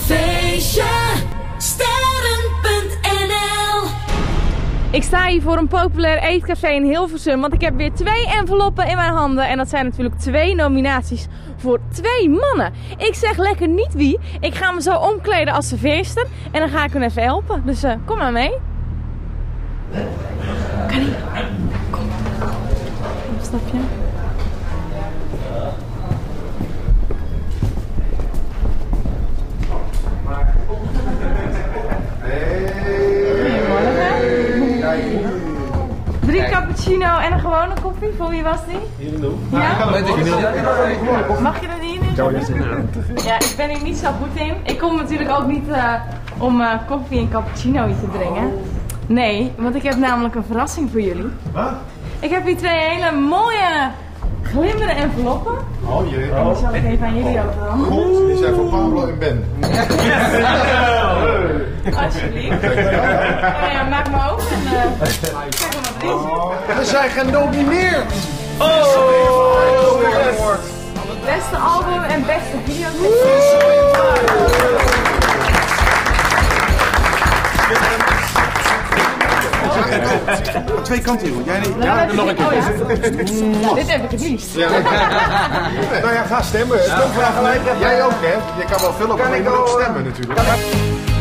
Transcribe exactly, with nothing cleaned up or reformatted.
Feestje sterren punt n l. Ik sta hier voor een populair eetcafé in Hilversum, want ik heb weer twee enveloppen in mijn handen. En dat zijn natuurlijk twee nominaties voor twee mannen. Ik zeg lekker niet wie. Ik ga me zo omkleden als serveerster en dan ga ik hun even helpen. Dus uh, kom maar mee. Kan niet. Kom. Een stapje. Drie cappuccino en een gewone koffie. Voor wie was die? Hier en doen. Ja? Ja? Mag je dat hier nu doen? Ja, ik ben hier niet zo goed in. Ik kom natuurlijk ook niet uh, om uh, koffie en cappuccino hier te brengen. Nee, want ik heb namelijk een verrassing voor jullie. Wat? Ik heb hier twee hele mooie glimmerende enveloppen. Oh jee. En die zal ik even aan jullie overhandigen. God, die zijn voor Pablo en Ben. Alsjeblieft. Nou ja, maak me open en uh, kijk maar wat erin. We zijn genomineerd! Oh! Beste album en beste video. Twee kanten, joh. Jij niet? Ja, nog een keer. Oh, ja. Dit heb ik het liefst. Ja. Nou ja, ga stemmen. Stemvraag gelijk. Jij ook, hè? Je kan wel veel op, maar je moet ook stemmen natuurlijk.